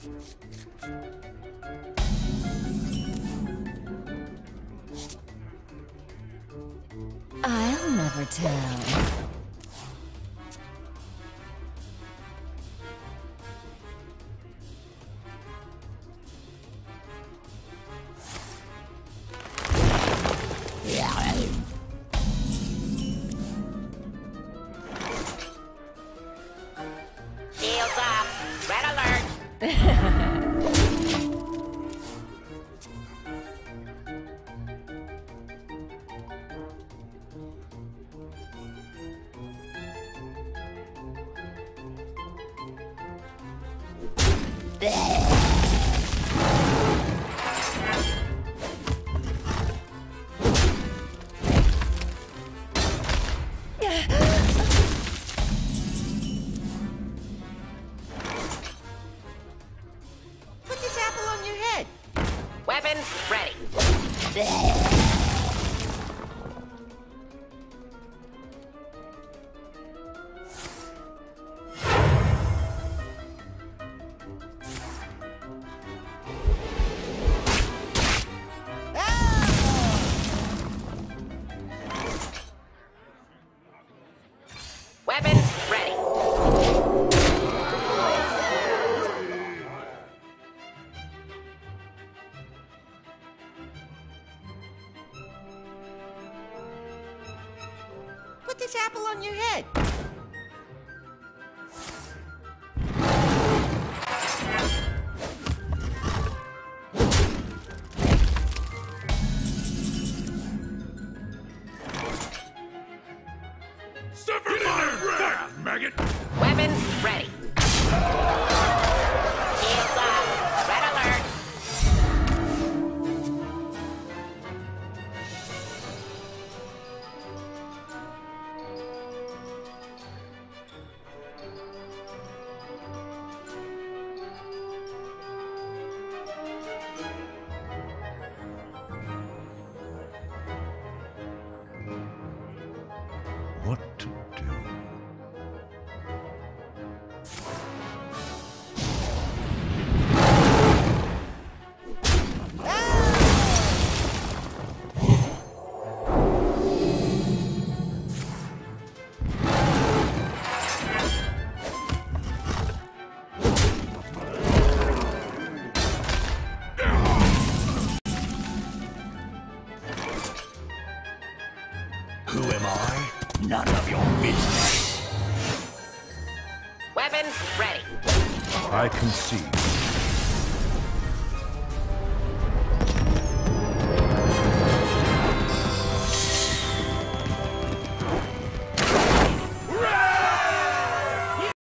I'll never tell. Shields up. Red alert. Put this apple on your head. Weapons ready. Weapons ready. Put this apple on your head. Maggot! Weapons ready. Shields up. Red alert. What to do? Who am I? None of your business. Weapons ready. I concede.